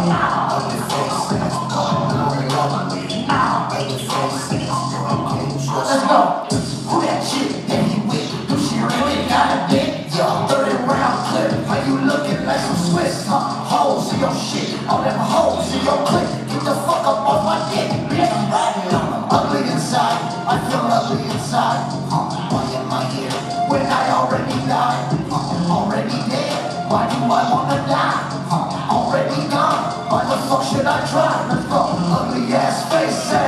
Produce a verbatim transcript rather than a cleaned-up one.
Ugly faces, ugly faces, let's go. Who that chick that he with? Do she really got a dick? Yo, thirty round clip. Are you looking like some Swiss? Huh? Holes in your shit. All them holes in your clip. Get the fuck up off my dick, bitch. Ugly inside. I feel ugly inside. Huh? Why am I here when I already died? Huh? Already dead. Why do I wanna die? Huh? Already gone. Why the fuck should I try? Let's go. Ugly ass faces.